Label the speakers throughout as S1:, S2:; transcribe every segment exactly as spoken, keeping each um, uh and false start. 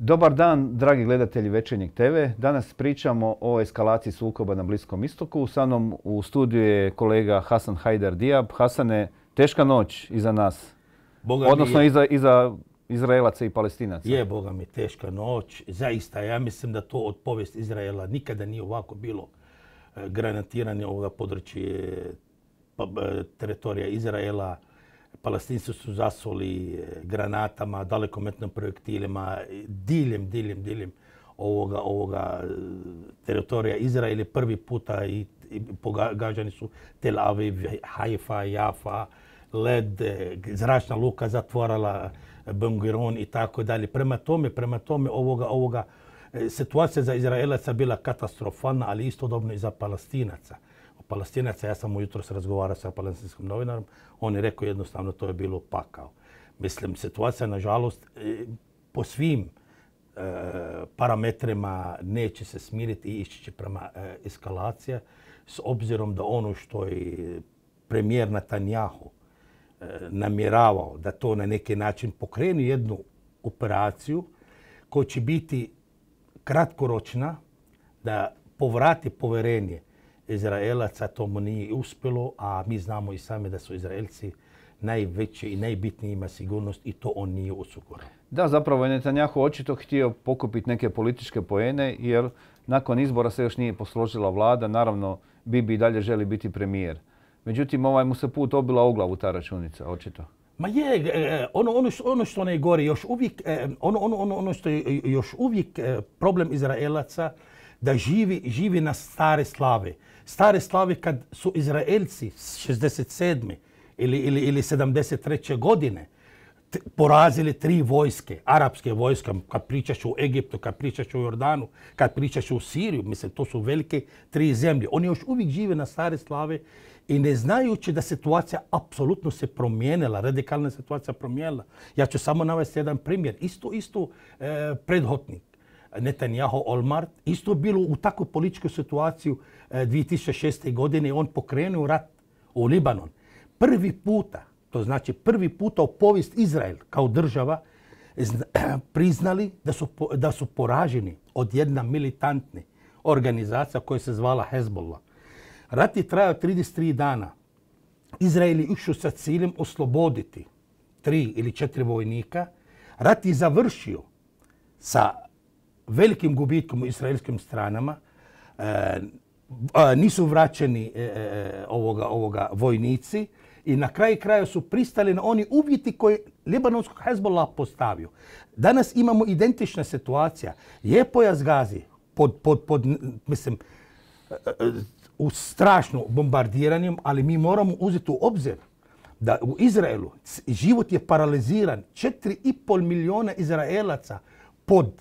S1: Dobar dan, dragi gledatelji Večernjeg te ve. Danas pričamo o eskalaciji sukoba na Bliskom istoku. Sa mnom u studiju je kolega Hasan Hajdar Diab. Hasane, teška noć iza nas.
S2: Boga
S1: Odnosno
S2: mi je,
S1: iza, iza Izraelaca i Palestinaca.
S2: je, Boga mi, teška noć. Zaista, ja mislim da to od povijesti Izraela nikada nije ovako bilo e, granatiranje ovoga područja pa, e, teritorija Izraela. Palestinci su zasuli e, granatama, dalekometnim projektilima, diljem, diljem, diljem ovoga, ovoga e, teritorija Izraela. Prvi puta i, i pogađani su Tel Aviv, Haifa, Jafa, led, e, zračna luka zatvorala, Ben Gurion i tako dalje. Prema tome, prema tome ovoga, ovoga e, situacija za Izraelaca bila katastrofalna, ali istodobno i za Palestinaca. Palestinaca, ja sam ujutro se razgovarao sa palestinskim novinarom, on je rekao jednostavno to je bilo pakao. Mislim, situacija, nažalost, e, po svim e, parametrima neće se smiriti i ići će prema e, eskalacija, s obzirom da ono što je premijer Netanjahu e, namjeravao da to na neki način pokrene jednu operaciju koja će biti kratkoročna, da povrati povjerenje Izraelaca, to mu nije uspjelo, a mi znamo i sami da su Izraelci najveći i najbitniji ima sigurnost i to on nije osigurao.
S1: Da, zapravo je Netanjahu očito htio pokupiti neke političke poene, jer nakon izbora se još nije posložila vlada. Naravno, Bibi i dalje želi biti premijer. Međutim, ovaj mu se put obila u glavu ta računica, očito.
S2: Ma je, ono, ono, što, ono što ne gori, još uvijek, ono, ono, ono, ono što je još uvijek problem Izraelaca, da živi, živi na stare slave. Stare slave kad su Izraelci šezdeset sedme ili, ili, ili sedamdeset treće godine t- porazili tri vojske, arapske vojske, kad pričaš u Egiptu, kad pričaš u Jordanu, kad pričaš u Siriju, mislim, to su velike tri zemlje. Oni još uvijek žive na stare slave i ne znajući da situacija apsolutno se promijenila, radikalna situacija promijenila. Ja ću samo navesti jedan primjer. Isto, isto eh, prethodnik Netanjahu Olmert, isto bilo u takvu političku situaciju dvije tisuće šeste. godine. On pokrenuo rat u Libanon. Prvi puta, to znači prvi puta u povijest Izrael kao država priznali da su, da su poraženi od jedna militantne organizacija koja se zvala Hezbollah. Rat je trajao trideset tri dana. Izrael je išao sa ciljem osloboditi tri ili četiri vojnika. Rat je završio sa velikim gubitkom u izraelskim stranama. E, nisu vraćeni e, e, ovoga, ovoga vojnici i na kraju kraja su pristali na oni uvjeti koje libanonskog Hezbollah postavio. Danas imamo identična situacija. Je pojas Gazi pod, pod, pod mislim, u strašno bombardiranjem, ali mi moramo uzeti u obzir da u Izraelu život je paraliziran. četiri i pol milijuna Izraelaca pod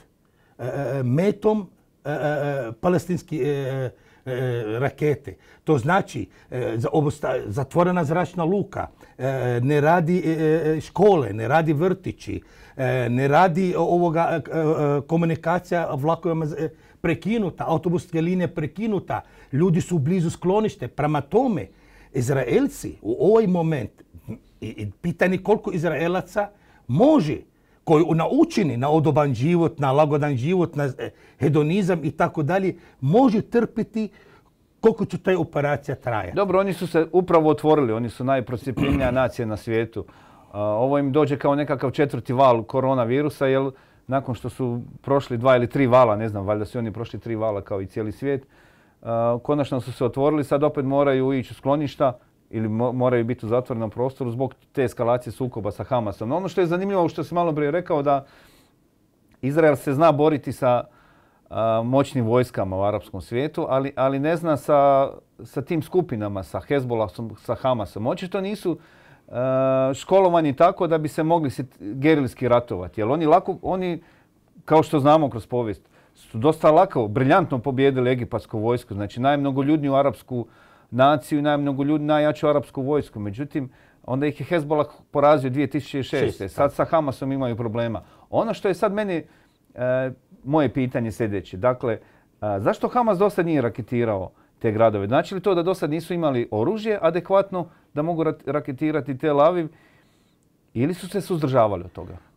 S2: metom e, e, palestinske e, e, rakete. To znači e, zatvorena zračna luka, e, ne radi e, škole, ne radi vrtići, e, ne radi ovoga e, komunikacija vlakovima prekinuta, autobuske linije prekinuta, ljudi su blizu sklonište. Prema tome, Izraelci u ovaj moment, i, i pitanje koliko Izraelaca može koji naučeni na odoban život, na lagodan život, na hedonizam i tako dalje, može trpiti koliko će ta operacija traje.
S1: Dobro, oni su se upravo otvorili, oni su najprocijepljenija nacija na svijetu. Ovo im dođe kao nekakav četvrti val koronavirusa, jer nakon što su prošli dva ili tri vala, ne znam, valjda su oni prošli tri vala kao i cijeli svijet, konačno su se otvorili, sad opet moraju ići u skloništa ili moraju biti u zatvorenom prostoru zbog te eskalacije sukoba sa Hamasom. No, ono što je zanimljivo, što sam malo prije rekao, da Izrael se zna boriti sa a, moćnim vojskama u arapskom svijetu, ali, ali ne zna sa, sa tim skupinama, sa Hezbollahom, sa Hamasom. Očito nisu a, školovani tako da bi se mogli gerilski ratovati. Jer oni, lako, oni, kao što znamo kroz povijest, su dosta lako, briljantno pobijedili egipatsku vojsku. Znači, najmnogoljudniju arapsku naciju i najmnogo ljudi, najjaču arapsku vojsku. Međutim, onda ih je Hezbollah porazio dvije tisuće šeste. Sad sa Hamasom imaju problema. Ono što je sad meni, e, moje pitanje sljedeće. Dakle, a, zašto Hamas do sad nije raketirao te gradove? Znači li to da do sad nisu imali oružje adekvatno da mogu raketirati Tel Aviv ili su se suzdržavali od toga?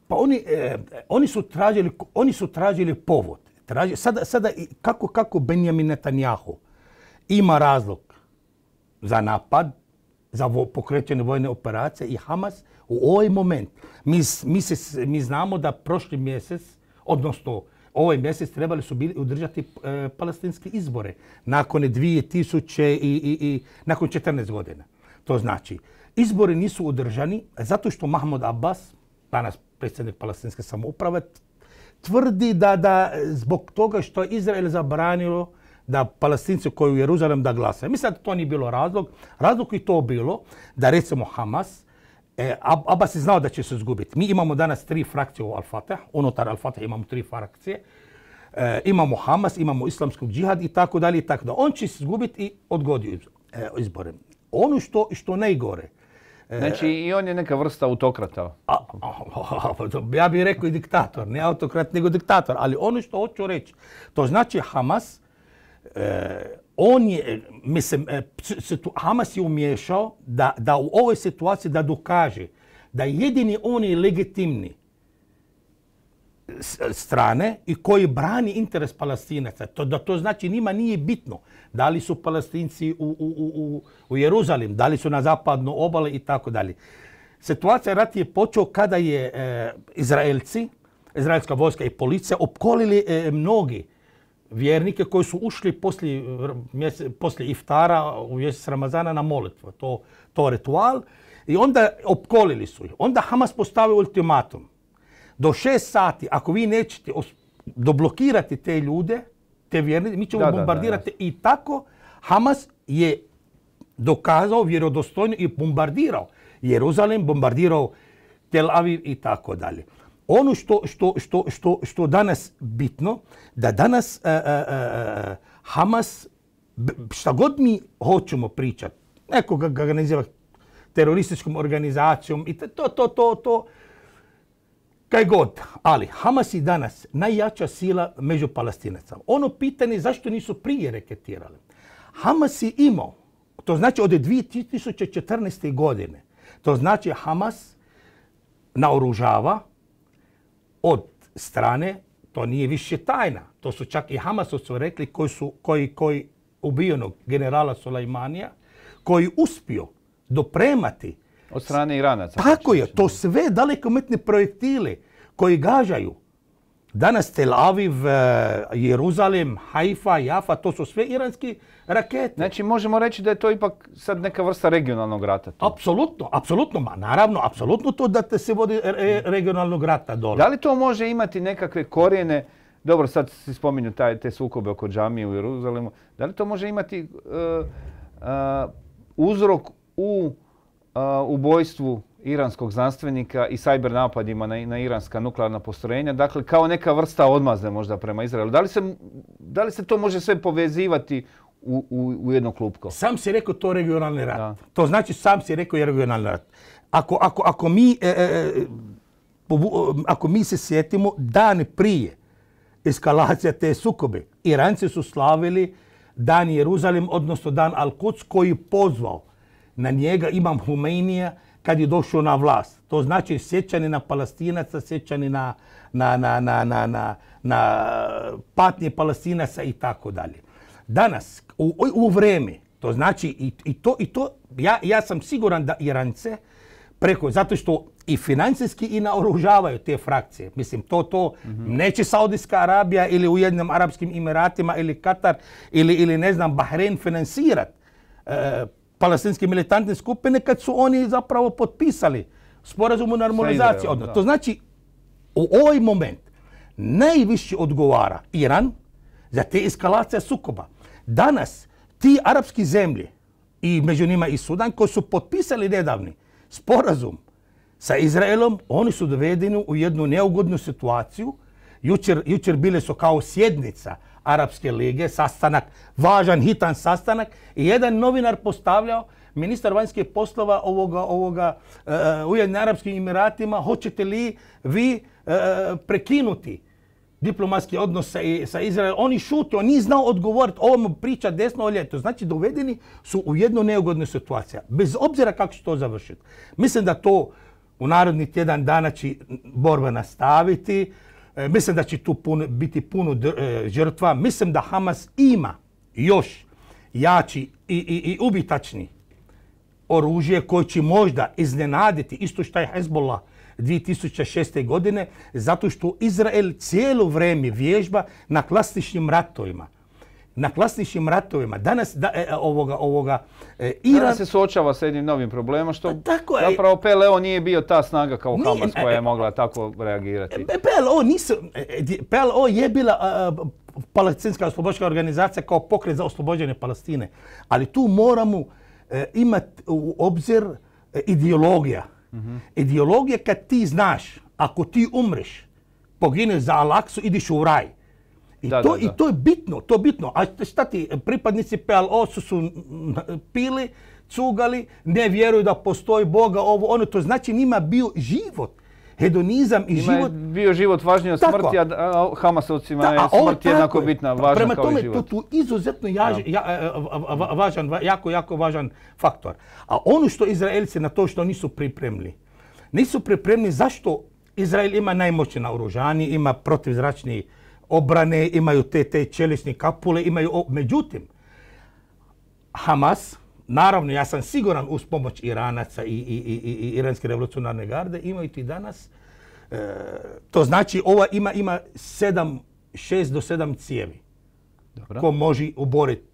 S2: Pa oni, eh, oni, su tražili, oni su tražili povod. Traži, sada, sada kako, kako Benjamin Netanjahu ima razlog za napad, za vo, pokrećene vojne operacije i Hamas u ovaj moment. Mi, mi, se, mi znamo da prošli mjesec, odnosno ovaj mjesec trebali su bili održati e, palestinske izbore nakon dvije tisuće i, i, i nakon četrnaest godina. To znači, izbori nisu održani zato što Mahmud Abbas, danas predsjednik palestinske samouprave, tvrdi da, da zbog toga što je Izrael zabranilo da Palestinci koji u Jeruzalem da glasaju. Mislim da to nije bilo razlog. Razlog je to bilo da recimo Hamas, e, Abbas je znao da će se izgubiti. Mi imamo danas tri frakcije u Al-Fatah, unutar Al-Fatah imamo tri frakcije. E, imamo Hamas, imamo islamskog džihad i tako dalje i tako dalje. On će se izgubiti i odgodio izbore. Ono što, što najgore.
S1: Znači i on je neka vrsta autokrata.
S2: A, a, a, ja bih rekao i diktator, ne autokrat nego diktator. Ali ono što hoću reći, to znači Hamas, e, on je, mislim, e, Hamas je umiješao da, da u ovoj situaciji da dokaže da jedini oni legitimni strane i koji brani interes Palestinaca. To, da to znači njima nije bitno da li su Palestinci u, u, u, u Jeruzalim, da li su na zapadno obale i tako dalje. Situacija rat je počeo kada je e, Izraelci, izraelska vojska i policija opkolili e, mnogi vjernike koji su ušli poslije, poslije iftara u mjesec Ramazana na molitvu. To, to ritual. I onda opkolili su ih. Onda Hamas postavio ultimatum. Do šest sati, ako vi nećete doblokirati te ljude, te vjernike, mi ćemo da, bombardirati. Da, da, I tako Hamas je dokazao vjerodostojno i bombardirao Jeruzalem, bombardirao Tel Aviv i tako dalje. Ono što, što, što, što, što danas bitno, da danas uh, uh, uh, Hamas, šta god mi hoćemo pričati, neko ga, ga naziva terorističkom organizacijom i to, to, to, to, kaj god, ali Hamas je danas najjača sila među Palestinacama. Ono pitanje zašto nisu prije reketirali. Hamas je imao, to znači od dvije tisuće četrnaeste. godine, to znači Hamas naoružava od strane, to nije više tajna, to su čak i Hamasovci rekli koji su, koji, koji ubijenog generala Sulejmanija, koji uspio dopremati
S1: od strane Iranaca.
S2: Tako je, to sve dalekometne projektile koji gađaju. Danas Tel Aviv, Jeruzalem, Haifa, Jafa, to su sve iranski rakete.
S1: Znači možemo reći da je to ipak sad neka vrsta regionalnog rata. Tu.
S2: Apsolutno, apsolutno, ma naravno, apsolutno to da te se vodi re, regionalnog rata dole.
S1: Da li to može imati nekakve korijene, dobro sad si spominju taj, te sukobe oko džamije u Jeruzalemu, da li to može imati uh, uh, uzrok u Uh, ubojstvu iranskog znanstvenika i sajber napadima na, na iranska nuklearna postrojenja, dakle kao neka vrsta odmazde možda prema Izraelu. Da li se, da li se to može sve povezivati u, u, u jedno klupko?
S2: Sam si rekao to regionalni rat. Da. To znači sam si rekao je regionalni rat. Ako, ako, ako, mi, e, e, ako mi se sjetimo dan prije eskalacija te sukobe, Iranci su slavili dan Jeruzalem, odnosno dan Al-Quds koji pozvao na njega Imam Humeinija kad je došao na vlast. To znači sjećanje na Palestinaca, sjećanje na, na, na, na, na, na, na patnje Palestinaca i tako dalje. Danas, u, u vreme, to znači i, i to, i to ja, ja sam siguran da Irance preko, zato što i financijski i naoružavaju te frakcije. Mislim, to, to mm-hmm. neće Saudijska Arabija ili Ujedinjenim Arapskim Emiratima ili Katar ili, ili ne znam, Bahrein financirati e, palestinske militantne skupine kad su oni zapravo potpisali sporazum o normalizaciji odnosa. To znači u ovaj moment najviše odgovara Iran za te eskalacije sukoba. Danas ti arapski zemlje i među njima i Sudan koji su potpisali nedavni sporazum sa Izraelom, oni su dovedeni u jednu neugodnu situaciju. Jučer, jučer bile su kao sjednica Arapske lige, sastanak, važan, hitan sastanak i jedan novinar postavljao, ministar vanjskih poslova ovoga, ovoga uh, Ujedinjenim Arapskim Emiratima, hoćete li vi uh, prekinuti diplomatski odnos sa, sa Izraelom? Oni šute, on nije znao odgovoriti, ovo mu priča desno ili ljeto. Znači dovedeni su u jednu neugodnu situaciju, bez obzira kako će to završiti. Mislim da to U narednih tjedan dana će borba nastaviti. E, mislim da će tu puno, biti puno e, žrtva. Mislim da Hamas ima još jači i, i, i ubitačni oružje koje će možda iznenaditi isto što je Hezbollah dvije tisuće šeste. godine, zato što Izrael cijelo vrijeme vježba na klasičnim ratovima. Na klasičnim ratovima. Danas da, e, ovoga, ovoga, e, Iran...
S1: Danas se suočava sa jednim novim problemom, što
S2: tako,
S1: zapravo P L O nije bio ta snaga kao nije, Hamas koja je mogla tako reagirati.
S2: P L O, nisu, P L O je bila uh, palestinska oslobođačka organizacija kao pokret za oslobođenje Palestine. Ali tu moramo uh, imati u obzir uh, ideologija. Mm-hmm. Ideologija kad ti znaš, ako ti umreš, pogineš za Al-Aksu, ideš u raj. I,
S1: da,
S2: to,
S1: da, da.
S2: I to je bitno, to je bitno. A šta ti, pripadnici P L O su, su pili, cugali, ne vjeruju da postoji Boga, ovo, ono, to znači njima bio život. Hedonizam i
S1: njima
S2: život.
S1: Je bio život važniji od smrti, a Hamasovcima je smrt jednako je. bitna, važna
S2: Prema
S1: kao
S2: tome,
S1: i život.
S2: Prema tome, to je izuzetno jaž, ja, važan, jako, jako važan faktor. A ono što Izraelci na to što nisu pripremili, nisu pripremili zašto Izrael ima najmoćnije naoružanje, ima protivzračni obrane, imaju te, te čelične kapule, imaju... Međutim, Hamas, naravno, ja sam siguran uz pomoć Iranaca i, i, i, i Iranske revolucionarne garde, imaju ti danas, e, to znači ova ima, ima sedam, šest do sedam cijevi. Dobro. Ko može oboriti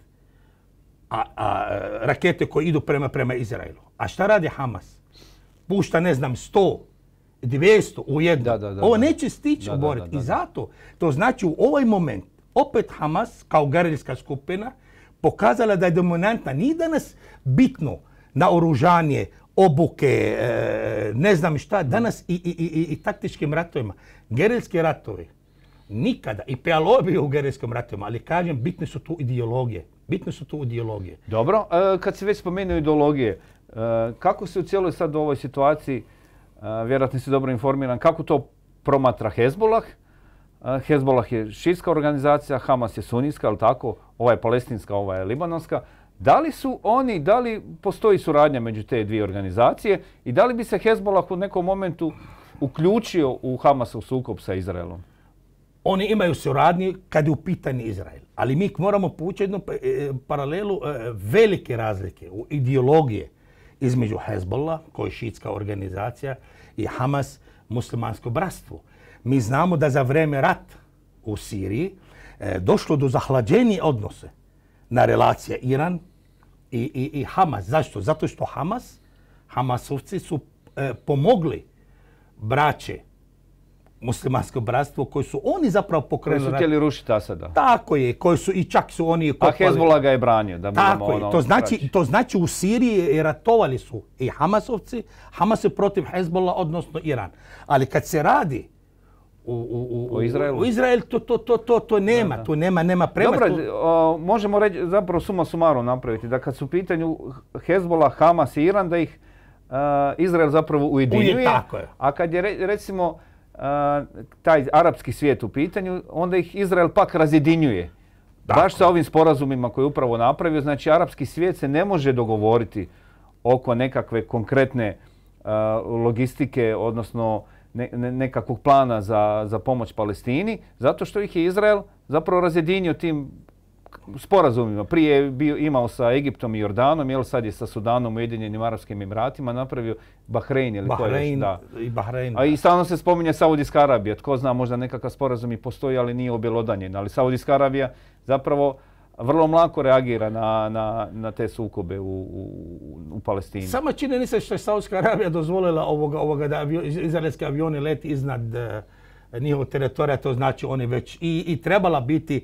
S2: a, a, rakete koje idu prema, prema Izraelu. A šta radi Hamas? Pušta, ne znam, sto, dvjesto u jednu. Da, da, da, ovo neće stići oboriti. I zato, to znači u ovaj moment, opet Hamas, kao gerilska skupina, pokazala da je dominantna. Nije danas bitno naoružanje, obuke, e, ne znam šta, danas i, i, i, i taktičkim ratovima. Gerilski ratovi, nikada, i P L O je bio u gerilskim ratovima, ali kažem, bitne su tu ideologije. Bitne su tu ideologije.
S1: Dobro, e, kad se već spomenuo ideologije, e, kako se u cijeloj sad u ovoj situaciji, e, vjerojatno si dobro informiran, kako to promatra Hezbollah? E, Hezbollah je šiitska organizacija, Hamas je sunijska, ali tako? Ova je palestinska, ova je libanonska. Da li su oni, da li postoji suradnja među te dvije organizacije i da li bi se Hezbollah u nekom momentu uključio u Hamasov sukob sa Izraelom?
S2: Oni imaju suradnju kad je u pitanju Izrael. Ali mi moramo povući jednu paralelu velike razlike u ideologije između Hezbollah, koja je šiitska organizacija, i Hamas, muslimansko bratstvo. Mi znamo da za vrijeme rata u Siriji došlo do zahlađenja odnose na relacije Iran i, i, i Hamas. Zašto? Zato što Hamas, Hamasovci su e, pomogli braće muslimansko bratstvo koji su oni zapravo pokrenuli.
S1: Koji su htjeli rušiti Asada.
S2: Tako je, koji su i čak su oni kopali.
S1: A Hezbollah ga je branio. Da
S2: Tako je,
S1: ono
S2: to, znači, to znači u Siriji ratovali su i Hamasovci, Hamas je protiv Hezbollah, odnosno Iran. Ali kad se radi U, u, u,
S1: u Izraelu,
S2: u Izrael to, to, to, to, to nema, da, da. tu nema, nema prema.
S1: Dobro,
S2: tu...
S1: o, možemo reći, zapravo suma sumarom napraviti, da kad su u pitanju Hezbollah, Hamas i Iran, da ih uh, Izrael zapravo ujedinjuje,
S2: tako je.
S1: A kad je re, recimo uh, taj arapski svijet u pitanju, onda ih Izrael pak razjedinjuje. Dakle. Baš sa ovim sporazumima koje je upravo napravio, znači arapski svijet se ne može dogovoriti oko nekakve konkretne uh, logistike, odnosno Ne, ne, nekakvog plana za, za pomoć Palestini, zato što ih je Izrael zapravo razjedinio tim sporazumima. Prije je bio, imao sa Egiptom i Jordanom, jel sad je sa Sudanom, Ujedinjenim Arapskim Emiratima napravio Bahrein ili
S2: Bahrein,
S1: da.
S2: i Bahrein.
S1: A i stalno se spominje Saudijska Arabija. Tko zna, možda nekakav sporazum i postoji, ali nije objelodanjen. Ali Saudijska Arabija zapravo vrlo mlako reagira na, na, na te sukobe u, u, u Palestini.
S2: Sama činjenica što je Saudijska Arabija dozvolila ovoga, ovoga da avio, izraelski avioni leti iznad uh, njihovog teritorija, to znači oni već i, i trebala biti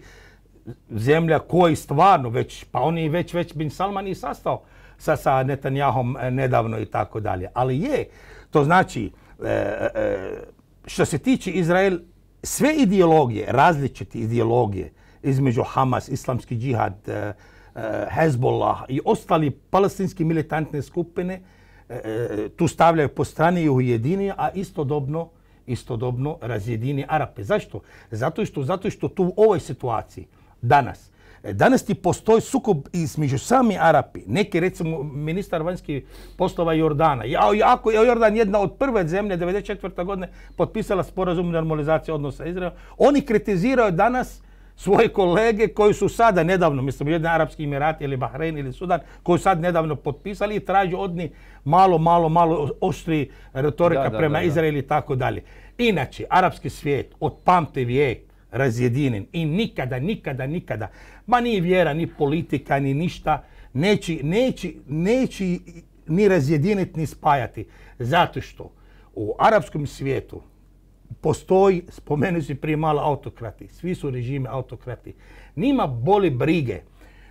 S2: zemlja koji stvarno već, pa oni već, već bin Salman i sastao sa, sa Netanyahom nedavno i tako dalje. Ali je, to znači, uh, uh, što se tiče Izrael, sve ideologije, različite ideologije, između Hamas, islamski džihad, uh, Hezbollah i ostali palestinski militantne skupine uh, tu stavljaju po strani i ujedinije, a istodobno, istodobno razjedini Arape. Zašto? Zato što, zato što tu u ovoj situaciji danas Danas ti postoji sukob između sami Arapi. Neki, recimo, ministar vanjskih poslova Jordana. Jako je Jordan jedna od prve zemlje, devedeset četvrte. godine, potpisala sporazum normalizacije odnosa Izraela. Oni kritiziraju danas svoje kolege koji su sada nedavno, mislim, Ujedinjeni Arapski Emirati ili Bahrein ili Sudan, koji su sad nedavno potpisali i traže od njih malo, malo, malo oštri retorika
S1: da, da,
S2: prema
S1: da, da.
S2: Izraelu i tako dalje. Inače, arapski svijet od pamte vijek razjedinjen i nikada, nikada, nikada, ma ni vjera, ni politika, ni ništa, neće, neće, neće ni razjediniti, ni spajati. Zato što u arapskom svijetu postoji, spomenu si prije malo, autokrati. Svi su režimi autokrati. Nima boli brige e,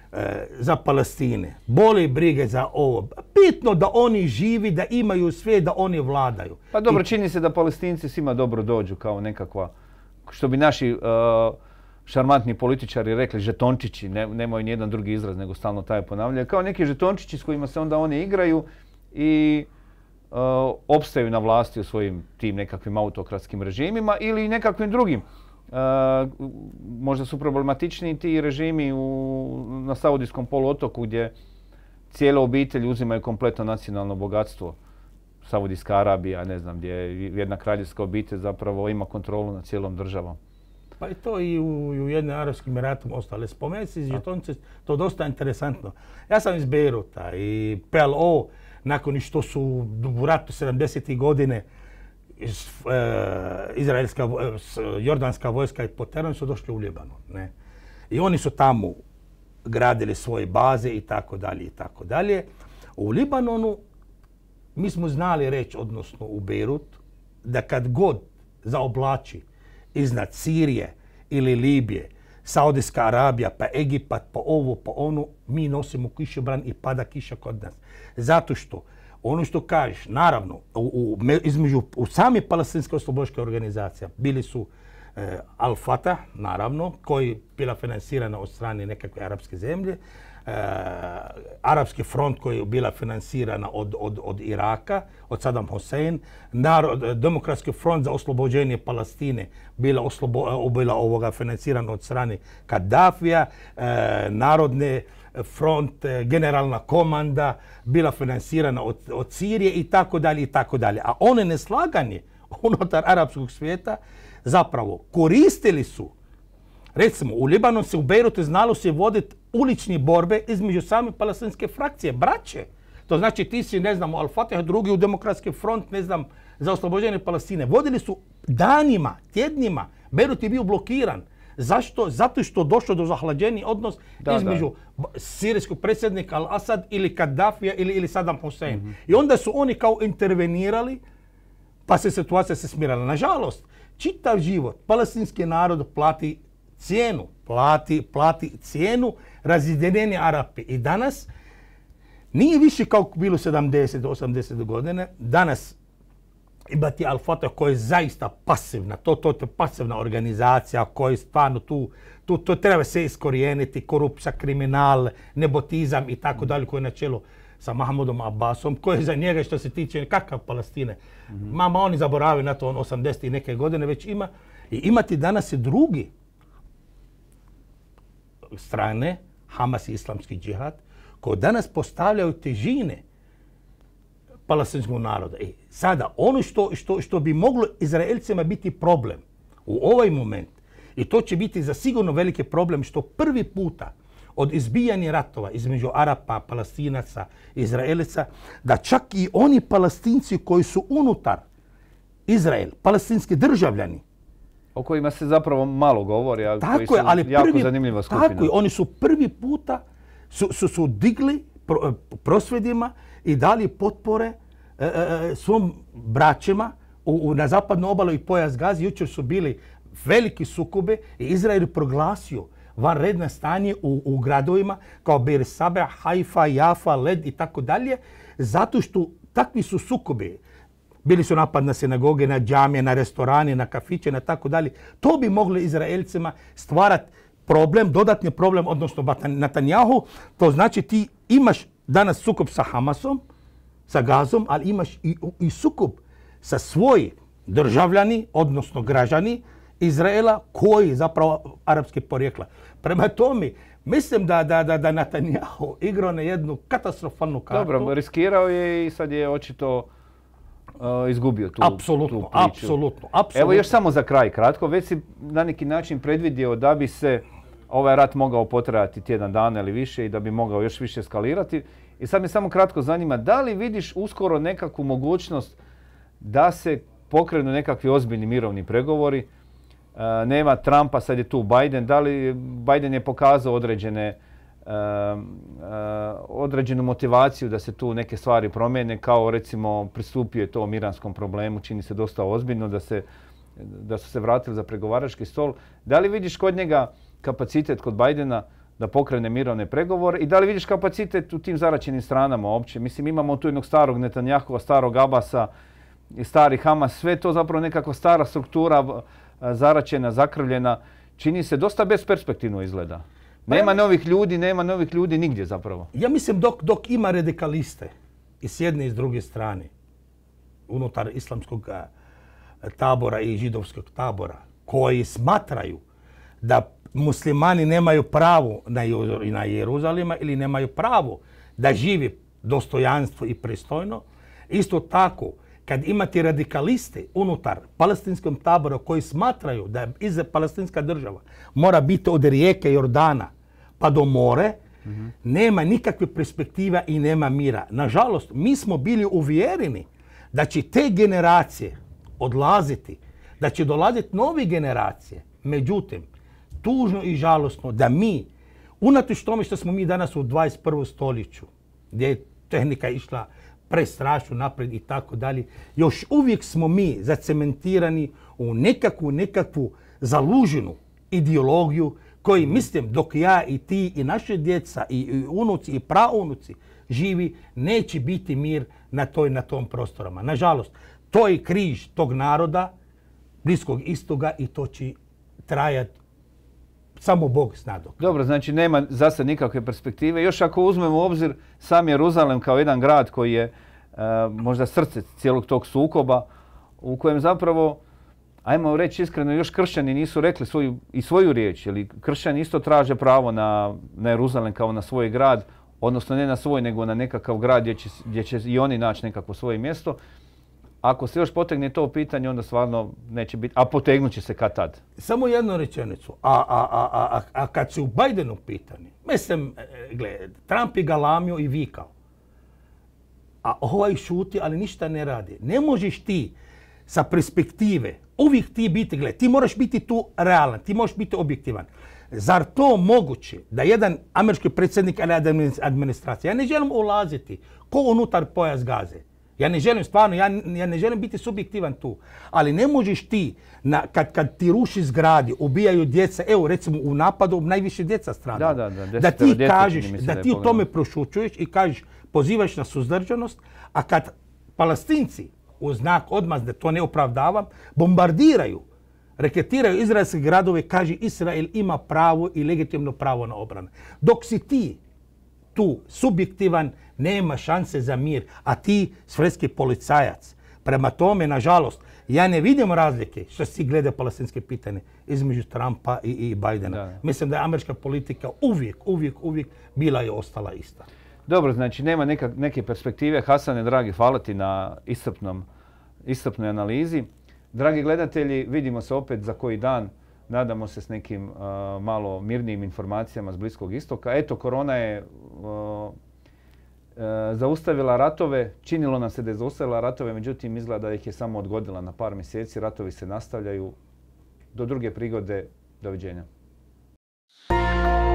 S2: za Palestine, boli brige za ovo. Bitno da oni živi, da imaju sve, da oni vladaju.
S1: Pa dobro,
S2: I
S1: čini se da Palestinci svima dobro dođu kao nekakva, što bi naši uh, šarmantni političari rekli, žetončići, ne, nemaju nijedan drugi izraz nego stalno taj ponavljaju, kao neki žetončići s kojima se onda oni igraju i uh, opstaju na vlasti u svojim tim nekakvim autokratskim režimima ili nekakvim drugim. Uh, možda su problematičniji ti režimi u, na Saudijskom poluotoku gdje cijele obitelji uzimaju kompletno nacionalno bogatstvo. Saudijska Arabija, ne znam, gdje jedna kraljevska obitelj zapravo ima kontrolu nad cijelom državom.
S2: Pa i to i u Ujedinjenim Arapskim Emiratima ostale. Spomenuti se iz žetončića, to je dosta interesantno. Ja sam iz Beiruta i P L O, nakon što su u ratu sedamdesetih godine iz, e, izraelska, jordanska vojska i poterani su došli u Libanon. Ne? I oni su tamo gradili svoje baze i tako dalje i tako dalje. U Libanonu mi smo znali reći, odnosno u Beirut, da kad god zaoblači iznad Sirije ili Libije, Saudijska Arabija, pa Egipat, pa ovo, pa ono, mi nosimo kišobran i pada kiša kod nas. Zato što, ono što kažeš, naravno, u, u, između, u sami palestinske oslobodilačke organizacije bili su e, Al-Fatah, naravno, koji bila finansirana od strane nekakve arapske zemlje, Uh, Arapski front koji je bila finansirana od, od, od Iraka, od Saddam Hussein, Narod, Demokratski front za oslobođenje Palestine bila, oslobo, bila ovoga finansirana od strane Kaddafija, uh, Narodni front, uh, generalna komanda bila finansirana od, od Sirije i tako dalje i tako dalje. A one neslaganje unutar arapskog svijeta zapravo koristili su. Recimo, u Libanu se u Beirutu znalo se voditi ulične borbe između same palestinske frakcije, braće. To znači ti si, ne znam, u Al-Fatah, drugi u Demokratski front, ne znam, za oslobođenje Palestine. Vodili su danima, tjednima. Beirut je bio blokiran. Zašto? Zato što došlo do zahlađenja odnos da, između da. sirijskog predsjednika Al-Asad ili Kaddafija ili, ili Saddam Hussein. Mm-hmm. I onda su oni kao intervenirali, pa se situacija se smirala. Nažalost, čitav život palestinski narod plati cijenu, plati, plati cijenu razjedinjenja Arapi. I danas nije više kao bilo sedamdeset osamdeset godine. Danas imati Al-Fatah koja je zaista pasivna, to, to je pasivna organizacija koja je stvarno tu, tu to treba se iskorijeniti, korupcija, kriminal, nebotizam i tako dalje, koji je na čelu sa Mahmudom Abbasom, koji je za njega što se tiče kakav Palestine. Mm-hmm. Mama, oni zaboravili na to on osamdeset i neke godine već ima. I imati danas i drugi strane, Hamas i islamski džihad, koji danas postavljaju težine palestinskog naroda. I sada, ono što, što, što bi moglo Izraelcima biti problem u ovaj moment, i to će biti za sigurno veliki problem, što prvi puta od izbijanja ratova između Arapa, Palestinaca, Izraelica, da čak i oni Palestinci koji su unutar Izrael, palestinski državljani,
S1: o kojima se zapravo malo govori, ali
S2: tako
S1: koji su
S2: je, ali
S1: jako
S2: prvi,
S1: zanimljiva skupina.
S2: Tako je, oni su prvi puta su, su, su digli pro, prosvjedima i dali potpore e, e, svom braćima u, u, na zapadnu obalu i pojas Gazi. Jučer su bili veliki sukobe i Izrael je proglasio vanredno stanje u, u gradovima kao Beir Sabah, Haifa, Jafa, Led i tako dalje, zato što takvi su sukobi. Bili su napad na sinagoge, na džamije, na restorane, na kafiće, na tako dalje. To bi moglo Izraelcima stvarati problem, dodatni problem, odnosno Netanjahu. To znači ti imaš danas sukob sa Hamasom, sa Gazom, ali imaš i, i sukob sa svoji državljani, odnosno građani Izraela, koji zapravo arapske porijekla. Prema tome, Mislim da, da, da, da Netanyahu igrao na jednu katastrofalnu kartu.
S1: Dobro, riskirao je i sad je očito uh, izgubio tu,
S2: apsolutno,
S1: tu priču.
S2: Apsolutno, apsolutno.
S1: Evo još samo za kraj kratko, već si na neki način predvidio da bi se ovaj rat mogao potrajati tjedan dana ili više i da bi mogao još više eskalirati. I sad me samo kratko zanima, da li vidiš uskoro nekakvu mogućnost da se pokrenu nekakvi ozbiljni mirovni pregovori? Uh, nema Trumpa, sad je tu Biden. Da li Biden je pokazao određene, uh, uh, određenu motivaciju da se tu neke stvari promijene, kao recimo pristupio je tom iranskom problemu, čini se dosta ozbiljno, da, se, da su se vratili za pregovarački stol. Da li vidiš kod njega kapacitet kod Bidena da pokrene mirovne pregovore i da li vidiš kapacitet u tim zaraćenim stranama uopće? Mislim, imamo tu jednog starog Netanyahua, starog Abasa i stari Hamas, sve to zapravo nekakva stara struktura, zaraćena, zakrvljena, čini se dosta besperspektivno izgleda. Nema novih ljudi, nema novih ljudi nigdje zapravo.
S2: Ja mislim dok, dok ima radikaliste i s jedne i s druge strane, unutar islamskog tabora i židovskog tabora, koji smatraju da muslimani nemaju pravo na Jeruzalema ili nemaju pravo da živi dostojanstvo i pristojno, isto tako kad imate radikaliste unutar palestinskog tabora koji smatraju da iza palestinska država mora biti od rijeke Jordana pa do more, mm-hmm. nema nikakve perspektive i nema mira. Nažalost, mi smo bili uvjereni da će te generacije odlaziti, da će dolaziti nove generacije. Međutim, tužno i žalosno da mi, unatoč tome što smo mi danas u dvadeset prvom stoljeću, gdje je tehnika išla prestrašno naprijed i tako dalje, još uvijek smo mi zacementirani u nekakvu, nekakvu zaluženu ideologiju koji, mislim, dok ja i ti i naše djeca i unuci i praunuci živi, neće biti mir na toj, na tom prostorama. Nažalost, to je križ tog naroda, Bliskog istoga, i to će trajati samo Bog zna dok.
S1: Dobro, znači nema za sad nikakve perspektive. Još ako uzmemo u obzir sam Jeruzalem kao jedan grad koji je uh, možda srce cijelog tog sukoba, u kojem zapravo, ajmo reći iskreno, još kršćani nisu rekli svoju, i svoju riječ. Jer kršćani isto traže pravo na, na Jeruzalem kao na svoj grad, odnosno ne na svoj, nego na nekakav grad gdje će, gdje će i oni naći nekako svoje mjesto. Ako se još potegne to pitanje, onda stvarno neće biti, a potegnut će se kad tad.
S2: Samo jednu rečenicu. A, a, a, a, a kad se u Bidenu pitanje, mislim, gled, Trump je galamio i vikao. A ovaj šuti, ali ništa ne radi. Ne možeš ti sa perspektive, uvijek ti biti, gled, ti moraš biti tu realan, ti možeš biti objektivan. Zar to moguće da jedan američki predsjednik ili administracija, ja ne želim ulaziti ko unutar pojas Gaze. Ja ne želim, stvarno, ja, ja ne želim biti subjektivan tu. Ali ne možeš ti, na, kad, kad ti ruši zgradi, ubijaju djeca, evo recimo u napadu najviše djeca strada.
S1: Da, da, da,
S2: da ti kažeš, da ti u tome prošućuješ i kažeš, pozivaš na suzdržanost, a kad Palestinci, u znak odmazde, to ne opravdavam, bombardiraju, reketiraju izraelske gradove, kaže Izrael ima pravo i legitimno pravo na obranu. Dok si ti tu subjektivan, nema šanse za mir, a ti svjetski policajac. Prema tome, nažalost, ja ne vidim razlike što si gleda palestinske pitanje između Trumpa i, i Bidena. Da. Mislim da je američka politika uvijek, uvijek, uvijek bila i ostala ista.
S1: Dobro, znači nema neka, neke perspektive. Hasane, dragi, hvala ti na iscrpnom, iscrpnoj analizi. Dragi gledatelji, vidimo se opet za koji dan. Nadamo se s nekim uh, malo mirnijim informacijama s Bliskog istoka. Eto, korona je uh, uh, zaustavila ratove. Činilo nam se da je zaustavila ratove, međutim izgleda da ih je samo odgodila na par mjeseci. Ratovi se nastavljaju. Do druge prigode, doviđenja.